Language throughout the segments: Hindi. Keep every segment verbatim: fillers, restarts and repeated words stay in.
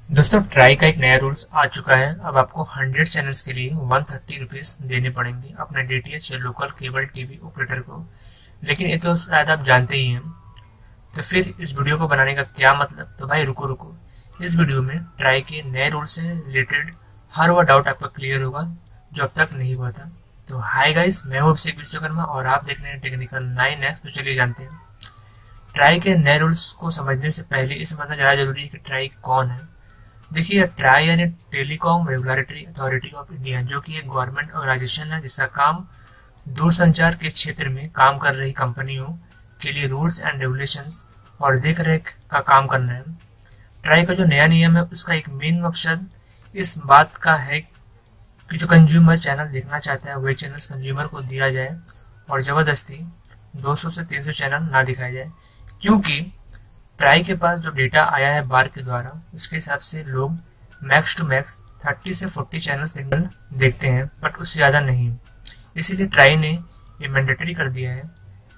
दोस्तों ट्राई का एक नया रूल्स आ चुका है। अब आपको हंड्रेड चैनल्स के लिए वन थर्टी रुपीज देने पड़ेंगे अपने डीटीएच या लोकल केबल टीवी ऑपरेटर को। लेकिन ये तो शायद आप जानते ही हैं, तो फिर इस वीडियो को बनाने का क्या मतलब। तो भाई रुको रुको, इस वीडियो में ट्राई के नए रूल से रिलेटेड हर वो डाउट आपका क्लियर होगा जो अब तक नहीं हुआ था। तो हाय गाइस, मैं हूं अभिषेक विश्वकर्मा और आप देख रहे हैं टेक्निकल नाइन एक्स। तो चलिए जानते हैं ट्राई के नए रूल्स को समझने से पहले ये समझना ज्यादा जरूरी है कि ट्राई कौन है। देखिए, ट्राई यानी telecom regulatory authority of India, जो कि एक गवर्नमेंट ऑर्गेनाइजेशन है जिसका काम दूरसंचार के क्षेत्र में काम कर रही कंपनियों के लिए रूल्स एंड रेगुलेशंस और देख रेख का काम करना है। ट्राई का जो नया नियम है उसका एक मेन मकसद इस बात का है कि जो कंज्यूमर चैनल देखना चाहता है वही चैनल्स कंज्यूमर को दिया जाए और जबरदस्ती दो सौ से तीन सौ चैनल ना दिखाया जाए, क्योंकि ट्राई के पास जो डेटा आया है बार के द्वारा उसके हिसाब से लोग मैक्स टू मैक्स थर्टी से फोर्टी चैनल्स देखते हैं, बट उससे ज़्यादा नहीं। इसीलिए ट्राई ने ये मैंडेटरी कर दिया है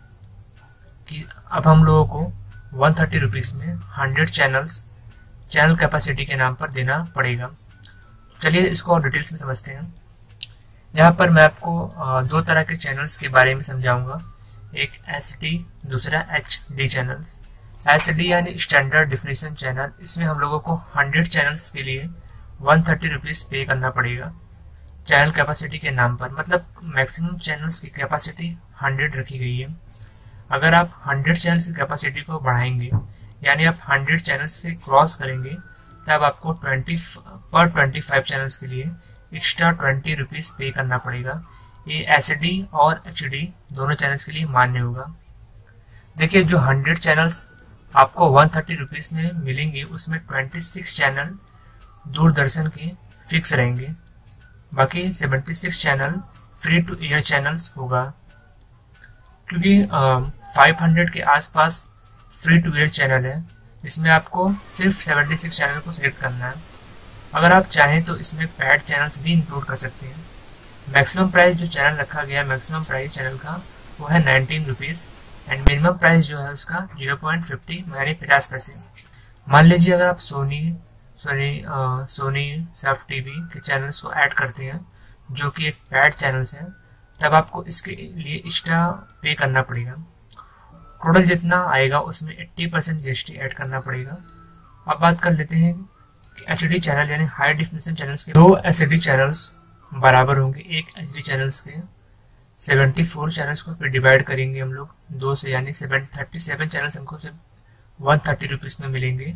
कि अब हम लोगों को वन थर्टी रुपीज़ में हंड्रेड चैनल्स चैनल कैपेसिटी के नाम पर देना पड़ेगा। चलिए इसको और डिटेल्स में समझते हैं। यहाँ पर मैं आपको दो तरह के चैनल्स के बारे में समझाऊंगा, एक एस डी, दूसरा H D channel. S D यानी स्टैंडर्ड डिफिनेशन चैनल, इसमें हम लोगों को हंड्रेड चैनल्स के लिए वन थर्टी रुपीज़ पे करना पड़ेगा चैनल कैपेसिटी के नाम पर। मतलब मैक्सिमम चैनल्स की कैपेसिटी हंड्रेड रखी गई है। अगर आप हंड्रेड चैनल्स की कैपेसिटी को बढ़ाएंगे यानी आप हंड्रेड चैनल्स से क्रॉस करेंगे तब आपको ट्वेंटी पर ट्वेंटी फाइव चैनल्स के लिए एक्स्ट्रा ट्वेंटी रुपीज़ पे करना पड़ेगा। ये एस डी और एच डी दोनों चैनल्स के लिए मान्य होगा। देखिए, जो हंड्रेड चैनल्स आपको वन थर्टी रुपीज़ में मिलेंगे उसमें ट्वेंटी सिक्स चैनल दूरदर्शन के फिक्स रहेंगे, बाकी seventy six channel free to air channels होगा, क्योंकि फाइव हंड्रेड के आसपास फ्री टू एयर चैनल है। इसमें आपको सिर्फ सेवेंटी सिक्स चैनल को सिलेक्ट करना है। अगर आप चाहें तो इसमें पैड चैनल्स भी इंक्लूड कर सकते हैं। मैक्सिमम प्राइस जो चैनल रखा गया है मैक्सिमम प्राइस चैनल का वो है nineteen rupees and minimum price जो है उसका जीरो पॉइंट फिफ्टी यानी पचास पैसे। मान लीजिए अगर आप सोनी सोनी आ, सोनी साफ टीवी के चैनल्स को ऐड करते हैं जो कि एक पैड चैनल्स है, तब आपको इसके लिए एक्स्ट्रा पे करना पड़ेगा। टोटल जितना आएगा उसमें अस्सी परसेंट जीएसटी ऐड करना पड़ेगा। अब बात कर लेते हैं कि एच डी चैनल यानी हाई डिफिनेशन चैनल्स के दो एच डी चैनल्स बराबर होंगे एक एच डी चैनल्स के। सेवेंटी फोर चैनल्स को फिर डिवाइड करेंगे हम लोग दो से, यानी सेवन थर्टी सेवन चैनल्स हमको सिर्फ वन थर्टी रुपीज़ में मिलेंगे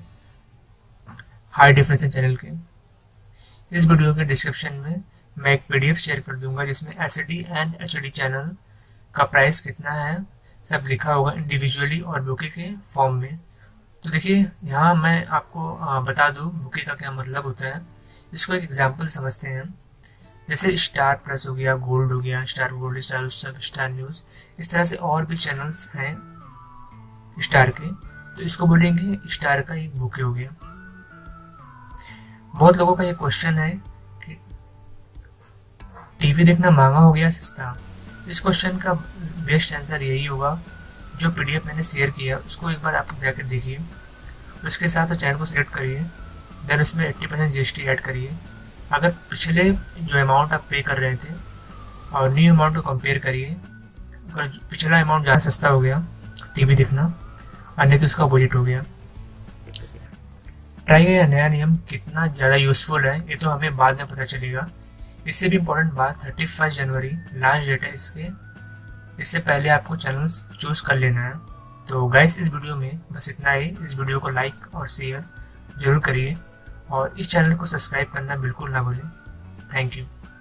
हाई डिफिनेशन चैनल के। इस वीडियो के डिस्क्रिप्शन में मैं एक पीडीएफ शेयर कर दूंगा जिसमें S D and H D channel का प्राइस कितना है सब लिखा होगा इंडिविजुअली और बुके के फॉर्म में। तो देखिए, यहाँ मैं आपको बता दूँ बुके का क्या मतलब होता है। इसको एक एग्जाम्पल समझते हैं। जैसे स्टार प्लस हो गया, गोल्ड हो गया, star gold, star Utsav, star news, इस तरह से और भी चैनल्स हैं स्टार के, तो इसको बोलेंगे स्टार का एक बुके हो गया। बहुत लोगों का ये क्वेश्चन है कि टीवी देखना महंगा हो गया सस्ता। इस क्वेश्चन का बेस्ट आंसर यही होगा, जो पीडीएफ मैंने शेयर किया उसको एक बार आप जाकर देखिए, उसके साथ चैनल को सिलेक्ट करिए, देन उसमें eighty percent G S T add करिए। अगर पिछले जो अमाउंट आप पे कर रहे थे और न्यू अमाउंट को कंपेयर करिए, अगर पिछला अमाउंट ज़्यादा सस्ता हो गया टीवी देखना, अन्य तो उसका अपोजिट हो गया। ट्राई का नया नियम कितना ज़्यादा यूजफुल है ये तो हमें बाद में पता चलेगा। इससे भी इम्पोर्टेंट बात, थर्टी फर्स्ट जनवरी लास्ट डेट है इसके, इससे पहले आपको चैनल्स चूज कर लेना है। तो गाइस, इस वीडियो में बस इतना ही। इस वीडियो को लाइक और शेयर जरूर करिए और इस चैनल को सब्सक्राइब करना बिल्कुल ना भूलें। Thank you.